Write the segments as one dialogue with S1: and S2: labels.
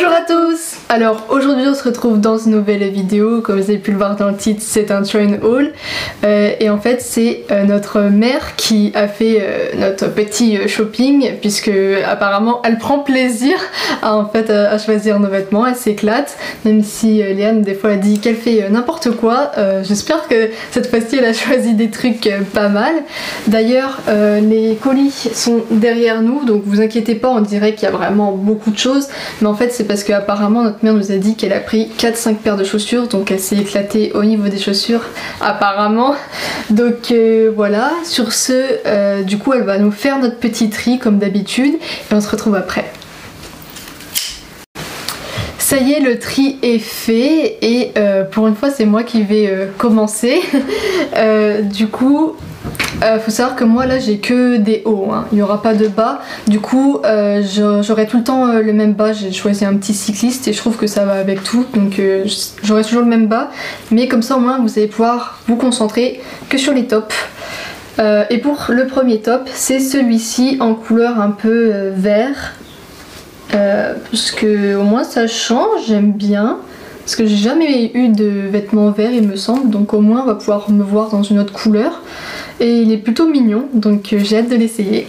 S1: Bonjour à tous. Alors aujourd'hui on se retrouve dans une nouvelle vidéo. Comme vous avez pu le voir dans le titre, c'est un try and haul et en fait c'est notre mère qui a fait notre petit shopping, puisque apparemment elle prend plaisir à choisir nos vêtements. Elle s'éclate, même si Léane des fois elle dit qu'elle fait n'importe quoi. J'espère que cette fois-ci elle a choisi des trucs pas mal. D'ailleurs les colis sont derrière nous, donc vous inquiétez pas, on dirait qu'il y a vraiment beaucoup de choses, mais en fait c'est parce que apparemment notre mère nous a dit qu'elle a pris 4-5 paires de chaussures, donc elle s'est éclatée au niveau des chaussures apparemment. Donc voilà, sur ce du coup elle va nous faire notre petit tri comme d'habitude et on se retrouve après. Ça y est, le tri est fait et pour une fois c'est moi qui vais commencer. Du coup faut savoir que moi là j'ai que des hauts, hein. Il n'y aura pas de bas, du coup j'aurai tout le temps le même bas. J'ai choisi un petit cycliste et je trouve que ça va avec tout, donc j'aurai toujours le même bas, mais comme ça au moins vous allez pouvoir vous concentrer que sur les tops. Et pour le premier top, c'est celui-ci en couleur un peu vert, parce que au moins ça change, j'aime bien. Parce que j'ai jamais eu de vêtements verts il me semble, donc au moins on va pouvoir me voir dans une autre couleur. Et il est plutôt mignon, donc j'ai hâte de l'essayer.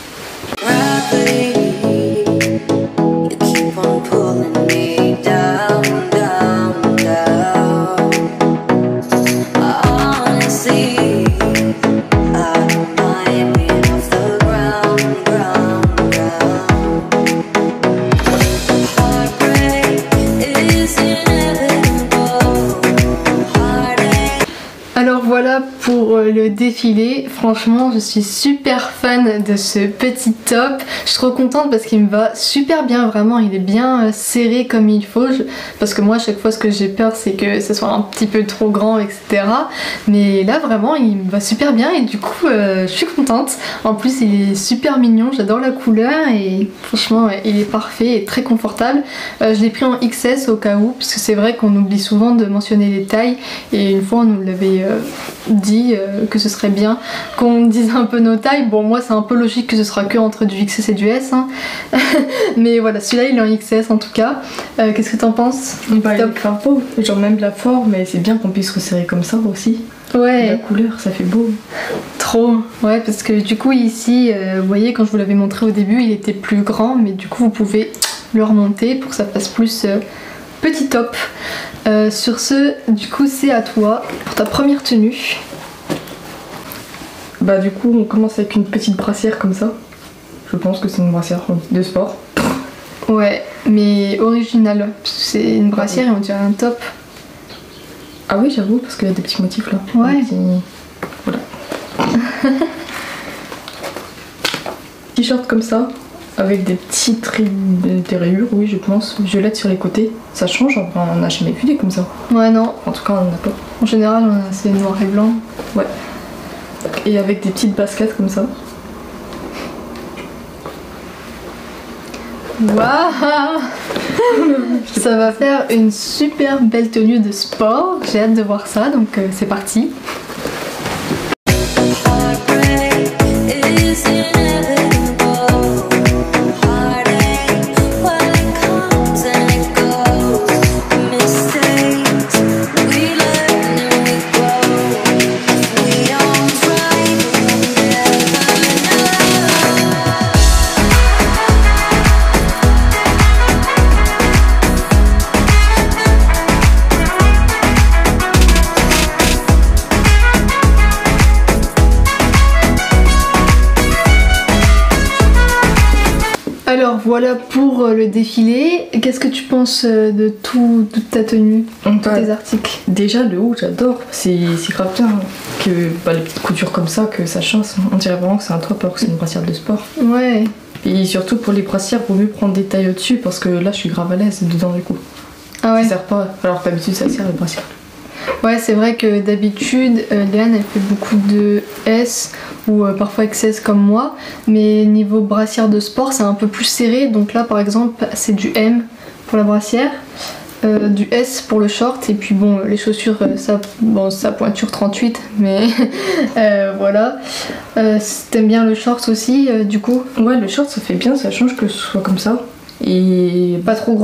S1: Alors voilà pour le défilé, franchement je suis super fan de ce petit top. Je suis trop contente parce qu'il me va super bien, vraiment il est bien serré comme il faut. Parce que moi à chaque fois ce que j'ai peur c'est que ce soit un petit peu trop grand, etc. Mais là vraiment il me va super bien et du coup je suis contente. En plus il est super mignon, j'adore la couleur et franchement il est parfait et très confortable. Je l'ai pris en XS au cas où, parce que c'est vrai qu'on oublie souvent de mentionner les tailles et une fois on nous l'avait dit que ce serait bien qu'on dise un peu nos tailles. Bon moi c'est un peu logique que ce sera que entre du XS et du S, hein. Mais voilà, celui-là il est en XS en tout cas. Qu'est-ce que t'en penses?
S2: Bah, il est grave beau, genre même la forme, et c'est bien qu'on puisse resserrer comme ça aussi.
S1: Ouais.
S2: La couleur, ça fait beau.
S1: Trop, ouais, parce que du coup ici, vous voyez quand je vous l'avais montré au début, il était plus grand, mais du coup vous pouvez le remonter pour que ça fasse plus petit top. Sur ce, du coup c'est à toi pour ta première tenue.
S2: Bah du coup on commence avec une petite brassière comme ça. Je pense que c'est une brassière de sport.
S1: Ouais, mais originale, parce que c'est une brassière et on dirait un top.
S2: Ah oui j'avoue, parce qu'il y a des petits motifs là.
S1: Ouais.
S2: Voilà. T-shirt comme ça, avec des petites rayures, oui je pense, violettes sur les côtés. Ça change, on n'a jamais vu des comme ça.
S1: Ouais non.
S2: En tout cas on en a pas.
S1: En général on a c'est noir et blanc.
S2: Ouais. Et avec des petites baskets comme ça.
S1: Waouh. Ça va faire une super belle tenue de sport. J'ai hâte de voir ça, donc c'est parti. Alors voilà pour le défilé. Qu'est-ce que tu penses de toute ta tenue, tous tes articles?
S2: Déjà le haut j'adore, c'est grave bien que les petites coutures comme ça, que ça change. On dirait vraiment que c'est un top alors que c'est une brassière de sport.
S1: Ouais.
S2: Et surtout pour les brassières, vaut mieux prendre des tailles au-dessus parce que là je suis grave à l'aise dedans du coup.
S1: Ah ouais.
S2: Ça sert pas, alors d'habitude ça sert les brassières.
S1: Ouais, c'est vrai que d'habitude, Léane elle fait beaucoup de S ou parfois XS comme moi, mais niveau brassière de sport c'est un peu plus serré, donc là par exemple c'est du M pour la brassière, du S pour le short, et puis bon les chaussures ça pointure 38, mais voilà. T'aimes bien le short aussi du coup?
S2: Ouais, le short ça fait bien, ça change que ce soit comme ça. Et
S1: pas trop grand?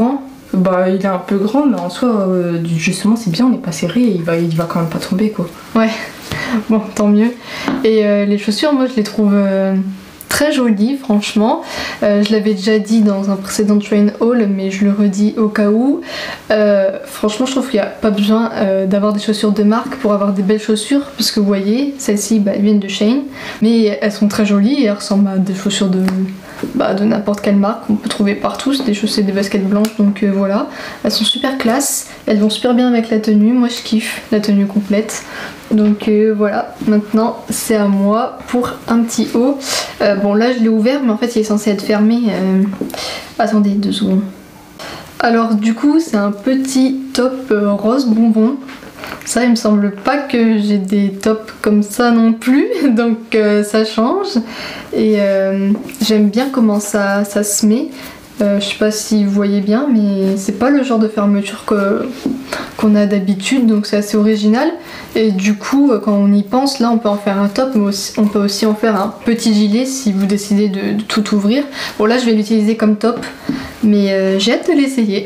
S2: Bah il est un peu grand, mais en soi, justement c'est bien, on n'est pas serré, il va quand même pas tomber quoi.
S1: Ouais, bon, tant mieux. Et les chaussures, moi je les trouve très jolies, franchement. Je l'avais déjà dit dans un précédent train haul, mais je le redis au cas où. Franchement, je trouve qu'il n'y a pas besoin d'avoir des chaussures de marque pour avoir des belles chaussures, parce que vous voyez, celles-ci elles viennent de Shein, mais elles sont très jolies et elles ressemblent à des chaussures de n'importe quelle marque qu'on peut trouver partout. C'est des chaussures, des baskets blanches, donc voilà. Elles sont super classe, elles vont super bien avec la tenue. Moi je kiffe la tenue complète. Donc voilà, maintenant c'est à moi pour un petit haut. Bon là je l'ai ouvert, mais en fait il est censé être fermé. Attendez 2 secondes. Alors du coup c'est un petit top rose bonbon. Ça il me semble pas que j'ai des tops comme ça non plus, donc ça change. Et j'aime bien comment ça se met. Je sais pas si vous voyez bien, mais c'est pas le genre de fermeture qu'on a d'habitude, donc c'est assez original. Et du coup, quand on y pense, là on peut en faire un top, mais on peut aussi en faire un petit gilet si vous décidez de tout ouvrir. Bon là je vais l'utiliser comme top, mais j'ai hâte de l'essayer.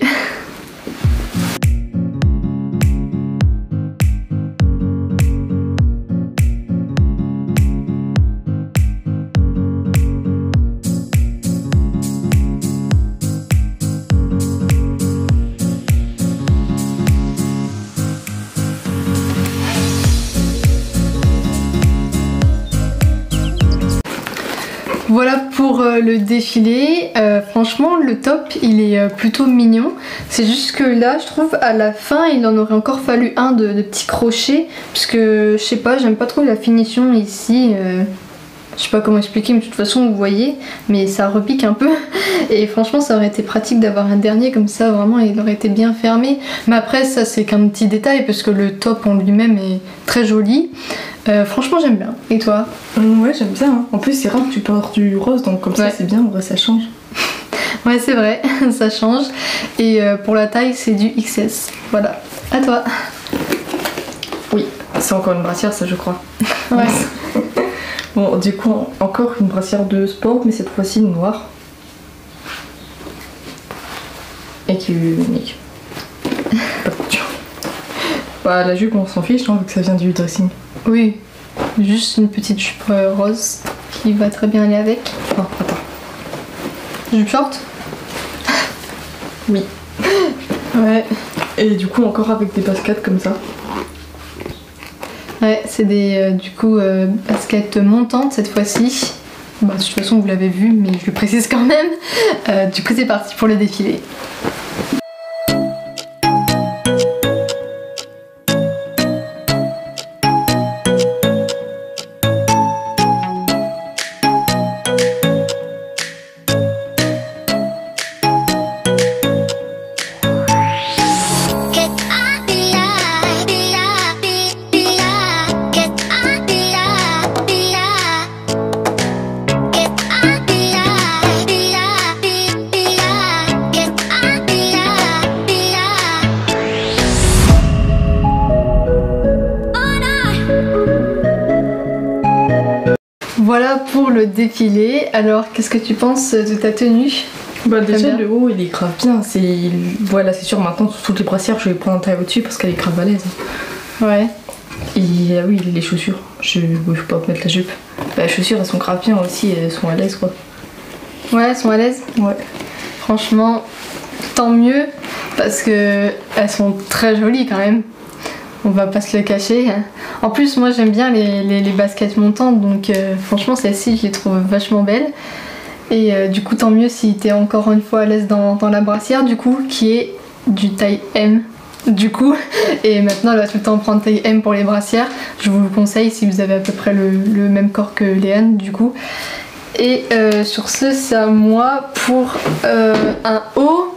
S1: Voilà pour le défilé. Franchement le top il est plutôt mignon. C'est juste que là je trouve à la fin il en aurait encore fallu un de petits crochets, puisque je sais pas, j'aime pas trop la finition ici. Je sais pas comment expliquer, mais de toute façon vous voyez, mais ça repique un peu. Et franchement ça aurait été pratique d'avoir un dernier comme ça, vraiment il aurait été bien fermé. Mais après ça c'est qu'un petit détail, parce que le top en lui-même est très joli. Franchement j'aime bien. Et toi?
S2: Ouais j'aime bien, hein. En plus c'est rare que tu portes du rose, donc comme ça c'est bien, en vrai ça change.
S1: Ouais c'est vrai, ça change. Et pour la taille c'est du XS. Voilà, à toi.
S2: Oui, c'est encore une brassière ça je crois.
S1: Ouais.
S2: Bon du coup encore une brassière de sport, mais cette fois-ci noire. Et qui est unique. Pas de couture. Bah la jupe on s'en fiche, hein, vu que ça vient du dressing.
S1: Oui, juste une petite jupe rose qui va très bien aller avec.
S2: Oh, attends.
S1: Jupe short?
S2: Oui.
S1: Ouais.
S2: Et du coup encore avec des baskets comme ça.
S1: Ouais, c'est des du coup baskets montantes cette fois-ci. Bah, de toute façon vous l'avez vu, mais je le précise quand même. Du coup c'est parti pour le défilé. Voilà pour le défilé. Alors qu'est-ce que tu penses de ta tenue?
S2: Bah déjà le haut il est grave bien, voilà c'est sûr maintenant toutes les brassières je vais prendre un taille au-dessus parce qu'elle est grave à l'aise.
S1: Ouais.
S2: Et oui les chaussures, faut pas mettre la jupe. Bah, les chaussures elles sont grave bien aussi, elles sont à l'aise quoi.
S1: Ouais elles sont à l'aise? Ouais. Franchement tant mieux, parce que elles sont très jolies quand même. On va pas se le cacher. En plus moi j'aime bien les baskets montantes, donc franchement celle-ci je les trouve vachement belles. Et du coup tant mieux si t'es encore une fois à l'aise dans la brassière du coup, qui est du taille M du coup. Et maintenant elle va tout le temps prendre taille M pour les brassières. Je vous le conseille si vous avez à peu près le même corps que Léane du coup. Et sur ce c'est à moi pour un haut.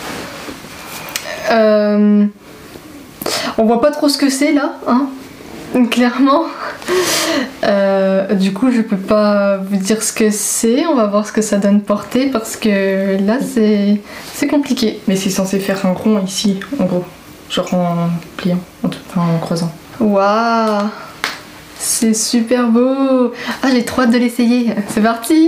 S1: On voit pas trop ce que c'est là, hein, clairement. Du coup je peux pas vous dire ce que c'est, on va voir ce que ça donne porter, parce que là c'est compliqué.
S2: Mais c'est censé faire un rond ici en gros, genre en pliant, en croisant.
S1: Waouh, c'est super beau. Ah j'ai trop hâte de l'essayer, c'est parti.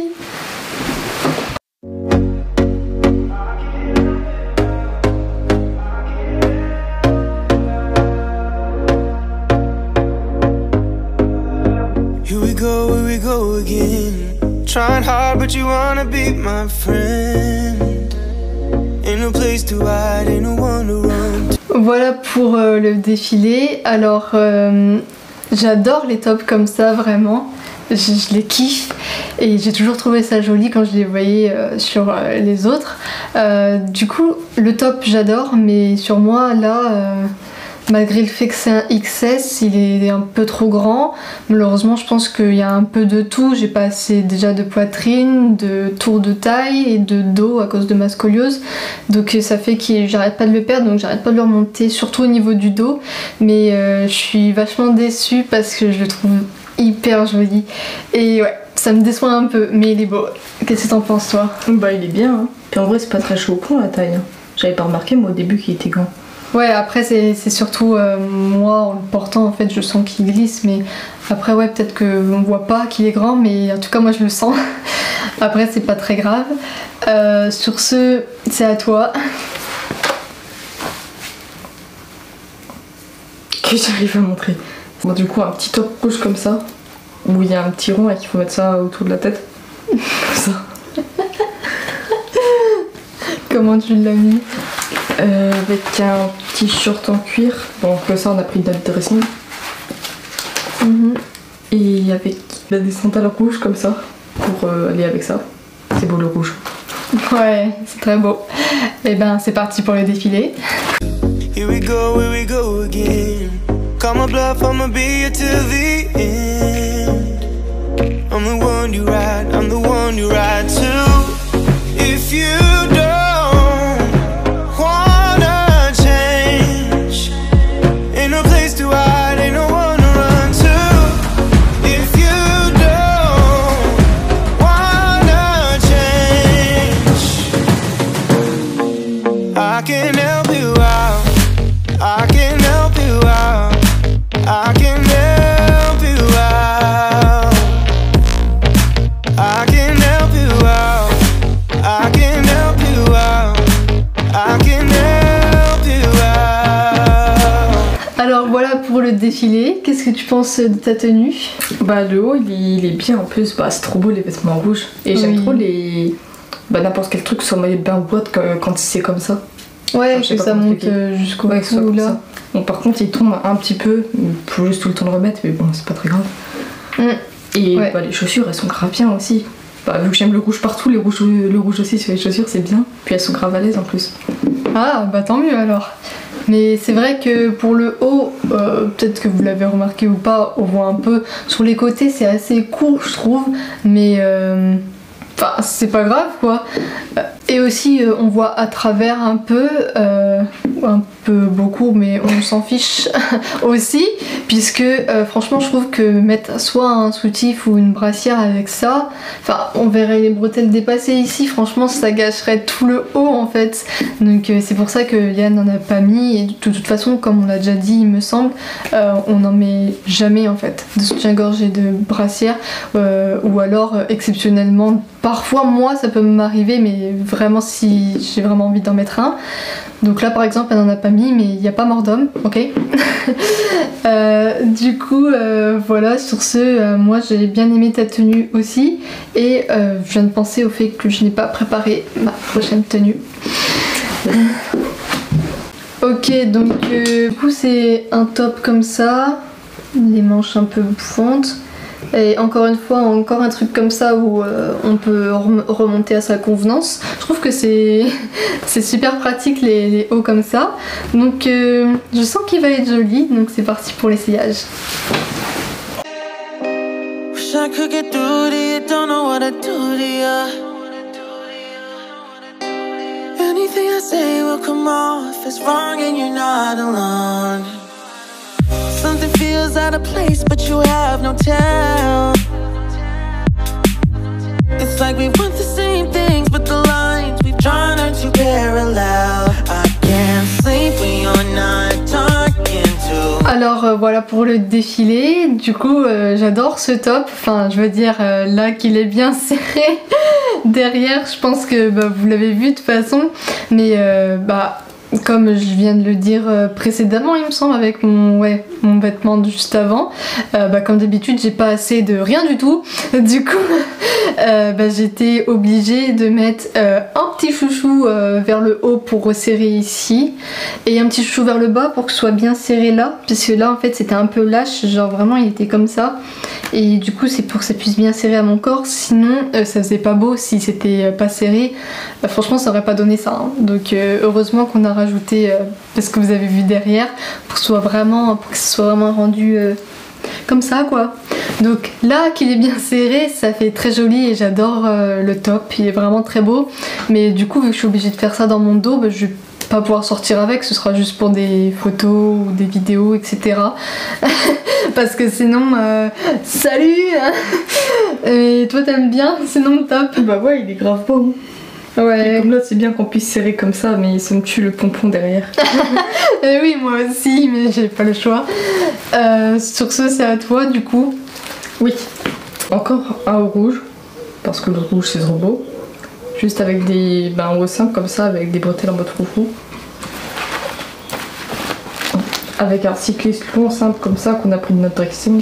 S3: we go again. Trying hard but you wanna be my friend. Ain't no place to hide, ain't no one to run to.
S1: Voilà pour le défilé. Alors j'adore les tops comme ça, vraiment. Je les kiffe et j'ai toujours trouvé ça joli quand je les voyais sur les autres. Du coup le top j'adore, mais sur moi là, malgré le fait que c'est un XS, il est un peu trop grand. Malheureusement je pense qu'il y a un peu de tout. J'ai pas assez déjà de poitrine, de tour de taille et de dos à cause de ma scoliose. Donc ça fait que j'arrête pas de le perdre, donc j'arrête pas de le remonter, surtout au niveau du dos. Mais je suis vachement déçue parce que je le trouve hyper joli. Et ouais, ça me déçoit un peu, mais il est beau. Qu'est-ce que t'en penses toi?
S2: Bah il est bien, hein. Puis en vrai c'est pas très choquant la taille, hein. J'avais pas remarqué moi au début qu'il était grand.
S1: Ouais, après c'est surtout moi en le portant en fait je sens qu'il glisse, mais après ouais peut-être qu'on voit pas qu'il est grand, mais en tout cas moi je le sens. Après c'est pas très grave. Sur ce, c'est à toi.
S2: Que j'arrive à montrer. Bon, du coup un petit top rouge comme ça, où il y a un petit rond et qu'il faut mettre ça autour de la tête. Comme ça.
S1: Comment tu l'as mis?
S2: Avec un petit short en cuir. Bon, comme ça on a pris une date de dressing. Et avec des sandales rouges comme ça, pour aller avec ça. C'est beau le rouge.
S1: Ouais, c'est très beau. Et ben c'est parti pour le défilé.
S3: Here we go again. Call my bluff, I'ma be here till the end. I'm the one you ride, I'm the one you ride to. If you don't wanna change, ain't no place to hide, ain't no one to run to. If you don't wanna change, I can help you out, I can help you out, I can help you out, I can help you out, I can help you out, I can help you out.
S1: Alors voilà pour le défilé, qu'est-ce que tu penses de ta tenue?
S2: Bah le haut il est bien en plus, bah c'est trop beau les vêtements rouges. Et j'aime trop les... Bah n'importe quel truc sur maillot de bain ou boîte quand c'est comme ça.
S1: Ouais, que ça monte jusqu'au cou là.
S2: Bon, par contre il tombe un petit peu, il faut juste tout le temps le remettre, mais bon c'est pas très grave. Et bah, les chaussures elles sont grave bien aussi. Bah, vu que j'aime le rouge partout, le rouge aussi sur les chaussures c'est bien. Puis elles sont grave à l'aise en plus.
S1: Ah bah tant mieux alors. Mais c'est vrai que pour le haut, peut-être que vous l'avez remarqué ou pas, on voit un peu sur les côtés, c'est assez court je trouve, mais enfin c'est pas grave quoi. Et aussi on voit à travers un peu beaucoup, mais on s'en fiche aussi, puisque franchement je trouve que mettre soit un soutif ou une brassière avec ça, enfin on verrait les bretelles dépassées ici, franchement ça gâcherait tout le haut en fait. Donc c'est pour ça que Liane n'en a pas mis, et de toute façon comme on l'a déjà dit il me semble, on n'en met jamais en fait de soutien-gorge et de brassière, ou alors exceptionnellement parfois moi ça peut m'arriver, mais vraiment si j'ai vraiment envie d'en mettre un. Donc là par exemple elle n'en a pas mis, mais il n'y a pas mort d'homme, ok. Du coup voilà, sur ce moi j'ai bien aimé ta tenue aussi, et je viens de penser au fait que je n'ai pas préparé ma prochaine tenue. Ok, donc du coup c'est un top comme ça, les manches un peu bouffantes. Et encore une fois, encore un truc comme ça où on peut remonter à sa convenance. Je trouve que c'est super pratique les hauts comme ça. Donc je sens qu'il va être joli, donc c'est parti pour l'essayage.
S3: Wish I could get through to you, don't know what to do to you. Anything I say will come off as wrong and you're not alone. Something feels out of place, but you have no tell. It's like we want the same things, but the lines we've drawn are too parallel. I can't sleep when you're not talking to.
S1: Alors voilà pour le défilé. Du coup j'adore ce top. Enfin je veux dire là qu'il est bien serré derrière. Je pense que vous l'avez vu de toute façon. Mais comme je viens de le dire précédemment, il me semble, avec mon vêtement de juste avant, comme d'habitude, j'ai pas assez de rien du tout. Du coup, j'étais obligée de mettre un petit chouchou vers le haut pour resserrer ici, et un petit chouchou vers le bas pour que ce soit bien serré là, puisque là, en fait, c'était un peu lâche, genre vraiment, il était comme ça. Et du coup, c'est pour que ça puisse bien serrer à mon corps, sinon, ça faisait pas beau si c'était pas serré. Franchement, ça aurait pas donné ça. Hein. Donc, heureusement qu'on a rajouté ce que vous avez vu derrière pour que ce soit vraiment rendu comme ça quoi. Donc là qu'il est bien serré, ça fait très joli et j'adore le top, il est vraiment très beau. Mais du coup vu que je suis obligée de faire ça dans mon dos, je vais pas pouvoir sortir avec, ce sera juste pour des photos ou des vidéos etc. Parce que sinon salut. Et toi t'aimes bien sinon le top?
S2: Bah ouais, il est grave beau. Ouais. Et comme là, c'est bien qu'on puisse serrer comme ça, mais ça me tue le pompon derrière.
S1: Oui, moi aussi, mais j'ai pas le choix. Sur ce, c'est à toi, du coup.
S2: Oui. Encore un au rouge, parce que le rouge, c'est trop beau. Juste avec des haut simple comme ça, avec des bretelles en mode foufou. Avec un cycliste long simple comme ça qu'on a pris de notre dressing.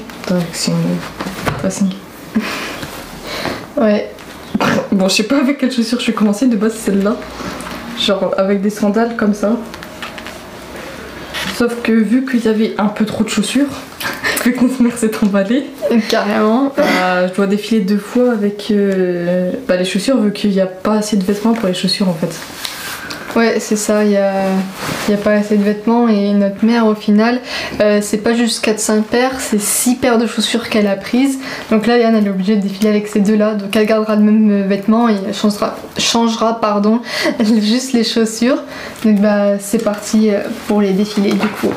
S2: Ouais. Bon, je sais pas avec quelle chaussure je vais commencer, de base c'est celle-là. Genre avec des sandales comme ça. Sauf que vu qu'il y avait un peu trop de chaussures, le conteneur s'est emballé.
S1: Carrément.
S2: Je dois défiler 2 fois avec les chaussures, vu qu'il n'y a pas assez de vêtements pour les chaussures en fait.
S1: Ouais, c'est ça, il y a pas assez de vêtements et notre mère au final, c'est pas juste 4-5 paires, c'est 6 paires de chaussures qu'elle a prises. Donc là, Yann, elle est obligée de défiler avec ces deux-là, donc elle gardera le même vêtement et elle changera juste les chaussures. Donc c'est parti pour les défiler du coup.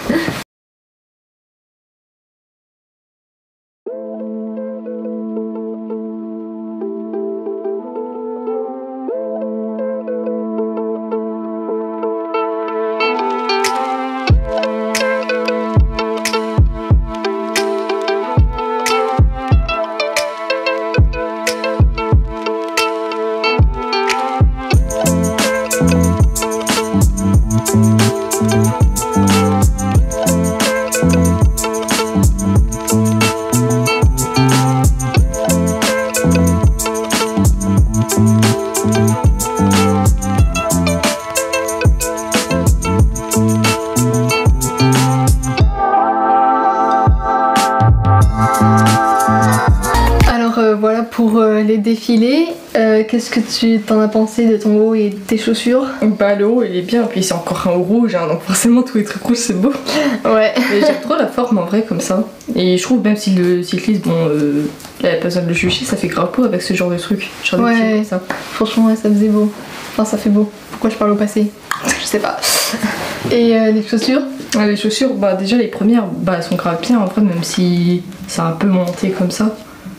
S1: Voilà pour les défilés. Qu'est-ce que tu t'en as pensé de ton haut et de tes chaussures?
S2: Le haut il est bien, puis c'est encore un haut rouge, hein, donc forcément tous les trucs rouges c'est beau.
S1: Ouais.
S2: Mais j'aime trop la forme en vrai comme ça. Et je trouve même si le cycliste, il a pas besoin de le juger, ça fait grave beau avec ce genre de truc. Genre
S1: ouais, comme ça. Franchement ouais, ça faisait beau. Enfin ça fait beau. Pourquoi je parle au passé? Je sais pas. Et les chaussures?
S2: Les chaussures, déjà les premières, elles sont grave bien en vrai, même si c'est un peu monté comme ça.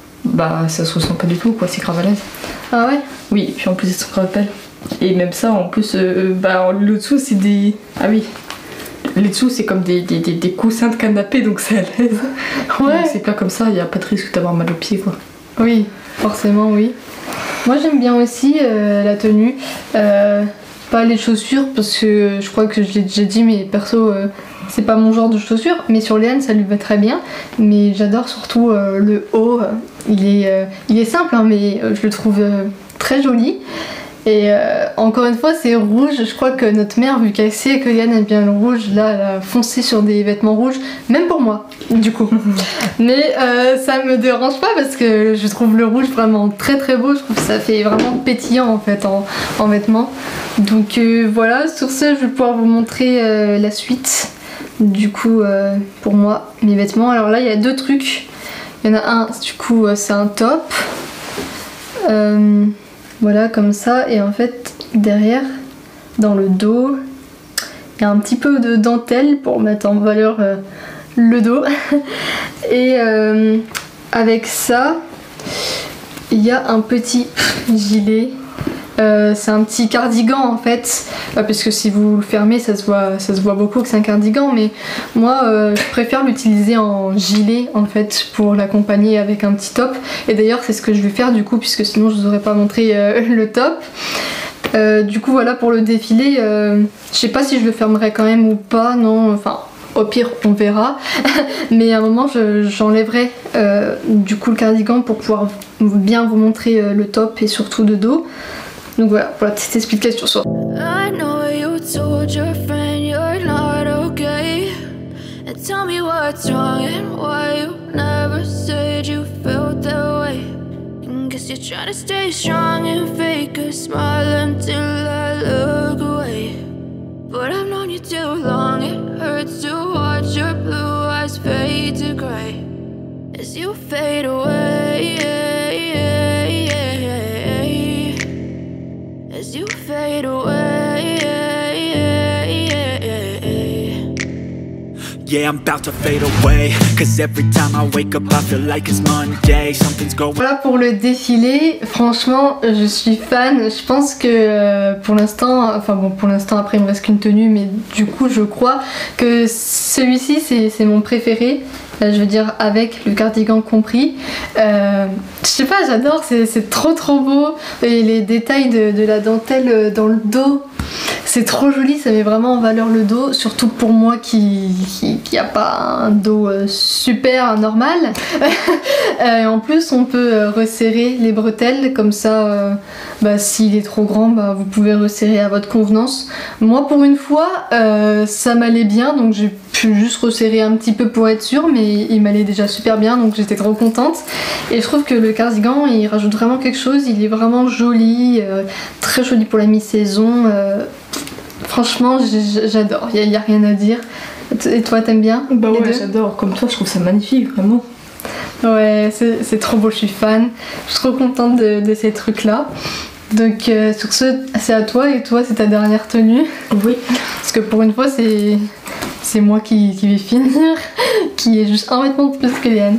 S2: Ça se ressent pas du tout quoi, c'est grave à l'aise.
S1: Ah ouais?
S2: Oui, puis en plus elles sont grave belles. Et même ça en plus, le dessous c'est des... Ah oui, les dessous c'est comme des coussins de canapé donc c'est à l'aise. Ouais. C'est pas comme ça, il y a pas de risque d'avoir mal aux pieds quoi.
S1: Oui, forcément oui. Moi j'aime bien aussi la tenue. Pas les chaussures parce que je crois que je l'ai déjà dit mais perso c'est pas mon genre de chaussures, mais sur Léane ça lui va très bien. Mais j'adore surtout le haut, il est simple hein, mais je le trouve très joli. Et encore une fois c'est rouge, je crois que notre mère vu qu'elle sait que Léane aime bien le rouge, là elle a foncé sur des vêtements rouges, même pour moi du coup. Mais ça me dérange pas parce que je trouve le rouge vraiment très très beau, je trouve que ça fait vraiment pétillant en fait en vêtements. Donc voilà, sur ce je vais pouvoir vous montrer la suite. Du coup pour moi mes vêtements, alors là il y a 2 trucs, il y en a un du coup c'est un top, voilà comme ça, et en fait derrière dans le dos il y a un petit peu de dentelle pour mettre en valeur le dos et avec ça il y a un petit gilet. C'est un petit cardigan en fait, parce que si vous le fermez ça se voit beaucoup que c'est un cardigan, mais moi je préfère l'utiliser en gilet en fait pour l'accompagner avec un petit top, et d'ailleurs c'est ce que je vais faire du coup puisque sinon je vous aurais pas montré le top. Du coup voilà pour le défilé, je sais pas si je le fermerai quand même ou pas, non, enfin au pire on verra. Mais à un moment j'enlèverai du coup le cardigan pour pouvoir bien vous montrer le top et surtout de dos. Donc voilà pour la petite explication sur
S4: I know you told your friend you're not okay, and tell me what's wrong and why you never said you felt that way. And guess you're trying to stay strong and fake a smile until I look away. But I've known you too long, it hurts to watch your blue eyes fade to grey as you fade away, as you fade away.
S5: Yeah, I'm about to fade away, cause every time I wake up I feel like it's Monday, something's going.
S1: Voilà pour le défilé, franchement je suis fan, je pense que pour l'instant, enfin bon pour l'instant après il me reste qu'une tenue, mais du coup je crois que celui-ci c'est mon préféré. Je veux dire avec le cardigan compris. Je sais pas, j'adore, c'est trop beau. Et les détails de la dentelle dans le dos, c'est trop joli, ça met vraiment en valeur le dos, surtout pour moi qui a pas un dos super normal. Et en plus on peut resserrer les bretelles, comme ça s'il est trop grand vous pouvez resserrer à votre convenance. Moi pour une fois ça m'allait bien, donc j'ai pu juste resserrer un petit peu pour être sûre, mais il m'allait déjà super bien, donc j'étais trop contente. Et je trouve que le cardigan il rajoute vraiment quelque chose, il est vraiment joli, très joli pour la mi-saison. Franchement j'adore, il n'y a rien à dire. Et toi t'aimes bien?
S2: Bah ouais, j'adore, comme toi je trouve ça magnifique vraiment.
S1: Ouais, c'est trop beau, je suis fan, je suis trop contente de ces trucs là. Donc sur ce c'est à toi, et toi c'est ta dernière tenue?
S2: Oui.
S1: Parce que pour une fois c'est moi qui vais finir, qui est juste un vêtement de plus que Léane.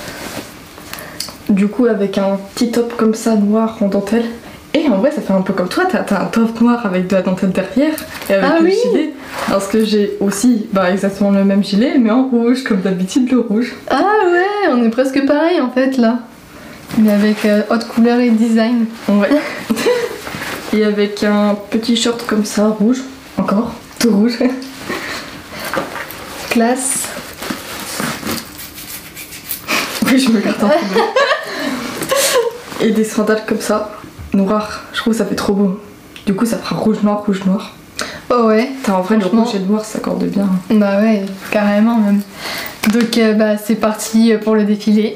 S2: Du coup avec un petit top comme ça noir en dentelle. Et en vrai ça fait un peu comme toi, t'as un top noir avec de la dentelle derrière et avec le gilet. Parce que j'ai aussi exactement le même gilet mais en rouge, comme d'habitude le rouge.
S1: Ah ouais, on est presque pareil en fait là. Mais avec haute couleur et design.
S2: Ouais. Et avec un petit short comme ça, rouge, encore, tout rouge.
S1: Classe.
S2: Oui, je me garde un peu. Et des sandales comme ça, noires. Je trouve que ça fait trop beau. Du coup, ça fera rouge-noir, rouge-noir.
S1: Oh ouais.
S2: En vrai, le rouge et le noir s'accordent bien.
S1: Bah ouais, carrément même. Donc c'est parti pour le défilé.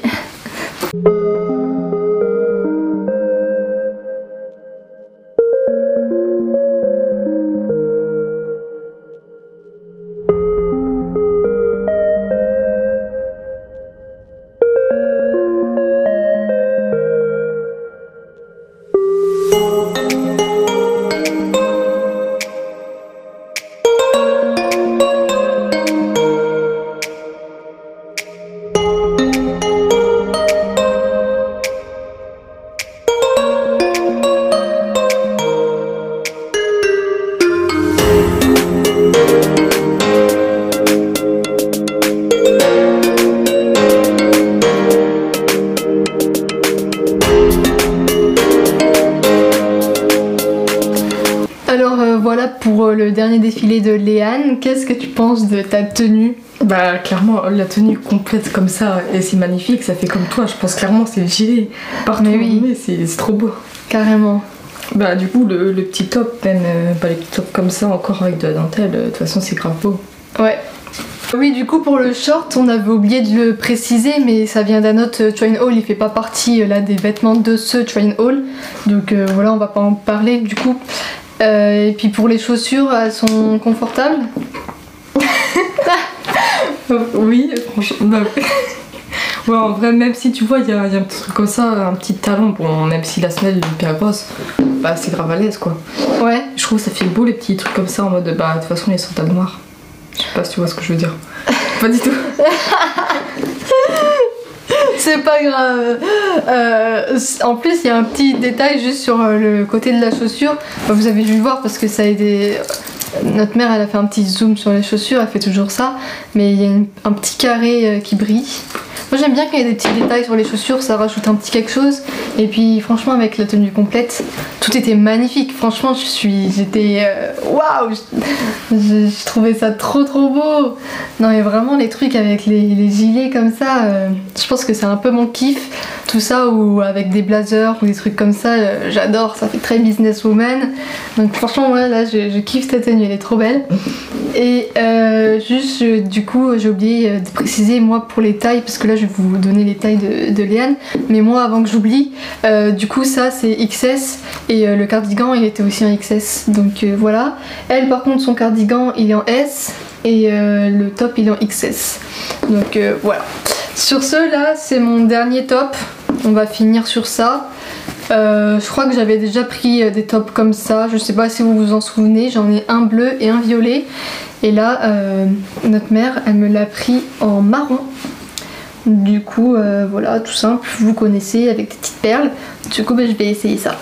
S1: Voilà pour le dernier défilé de Léane. Qu'est-ce que tu penses de ta tenue?
S2: Bah clairement la tenue complète comme ça, et c'est magnifique, ça fait comme toi, je pense clairement c'est le gilet. Partout mais c'est trop beau.
S1: Carrément.
S2: Bah du coup le petit top, même les petits tops comme ça encore avec de la dentelle, de toute façon c'est grave beau.
S1: Ouais. Oui, du coup pour le short on avait oublié de le préciser, mais ça vient d'un autre train haul, il fait pas partie là des vêtements de ce train haul, donc voilà, on va pas en parler du coup. Et puis pour les chaussures, elles sont confortables?
S2: Oui, franchement. Ouais, en vrai, même si tu vois, il y a un petit truc comme ça, un petit talon, bon, même si la semelle est hyper grosse, c'est grave à l'aise quoi.
S1: Ouais.
S2: Je trouve que ça fait beau les petits trucs comme ça en mode de toute façon les sandales noires. Je sais pas si tu vois ce que je veux dire. Pas du tout.
S1: C'est pas grave. En plus, il y a un petit détail juste sur le côté de la chaussure. Vous avez dû le voir parce que ça a aidé. Notre mère, elle a fait un petit zoom sur les chaussures, elle fait toujours ça. Mais il y a un petit carré qui brille. Moi, j'aime bien quand il y a des petits détails sur les chaussures, ça rajoute un petit quelque chose. Et puis, franchement, avec la tenue complète, tout était magnifique. Franchement, j'étais waouh, je trouvais ça trop beau. Non mais vraiment les trucs avec les gilets comme ça, je pense que c'est un peu mon kiff. Tout ça ou avec des blazers ou des trucs comme ça, j'adore. Ça fait très businesswoman. Donc franchement, ouais, là, je kiffe cette tenue, elle est trop belle. Et juste, du coup, j'ai oublié de préciser moi pour les tailles, parce que là, je vais vous donner les tailles de Léane. Mais moi, avant que j'oublie, du coup, ça c'est XS et le cardigan, il était aussi en XS. Donc voilà. Elle, par contre, son cardigan, il est en S et le top, il est en XS. Donc voilà. Sur ce, là, c'est mon dernier top. On va finir sur ça. Je crois que j'avais déjà pris des tops comme ça. Je sais pas si vous vous en souvenez. J'en ai un bleu et un violet. Et là, notre mère, elle me l'a pris en marron. Du coup, voilà, tout simple. Vous connaissez, avec des petites perles. Du coup, je vais essayer ça.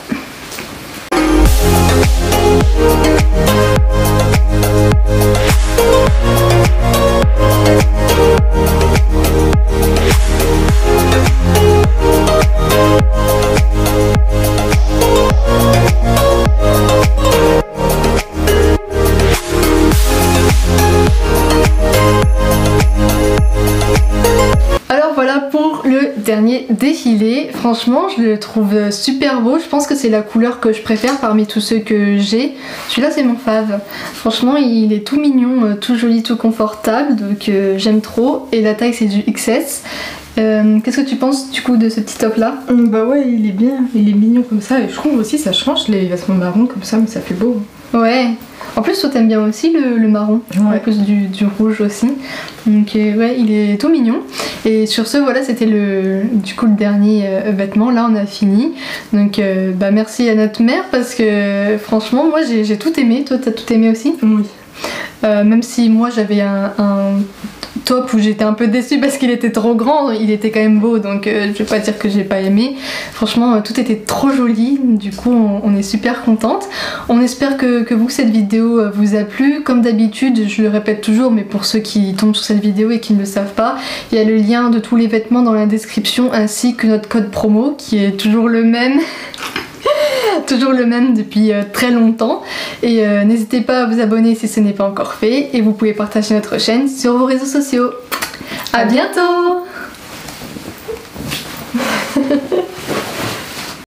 S1: Dernier défilé, franchement je le trouve super beau, je pense que c'est la couleur que je préfère parmi tous ceux que j'ai. Celui-là c'est mon fave, franchement il est tout mignon, tout joli, tout confortable, donc j'aime trop, et la taille c'est du XS. Qu'est-ce que tu penses du coup de ce petit top là?
S2: Bah ouais, il est bien, il est mignon comme ça, et je trouve aussi ça change les vêtements marrons comme ça, mais ça fait beau.
S1: Ouais, en plus toi t'aimes bien aussi le marron,
S2: ouais.
S1: En plus du rouge aussi, donc ouais il est tout mignon. Et sur ce voilà, c'était du coup le dernier vêtement. Là on a fini, donc bah merci à notre mère, parce que franchement moi j'ai tout aimé. Toi t'as tout aimé aussi?
S2: Oui.
S1: Même si moi j'avais un top où j'étais un peu déçue parce qu'il était trop grand, il était quand même beau, donc je vais pas dire que j'ai pas aimé. Franchement tout était trop joli, du coup on est super contente. On espère que vous, cette vidéo vous a plu. Comme d'habitude, je le répète toujours, mais pour ceux qui tombent sur cette vidéo et qui ne le savent pas, il y a le lien de tous les vêtements dans la description, ainsi que notre code promo qui est toujours le même. Toujours le même depuis très longtemps, et n'hésitez pas à vous abonner si ce n'est pas encore fait, et vous pouvez partager notre chaîne sur vos réseaux sociaux. À bientôt!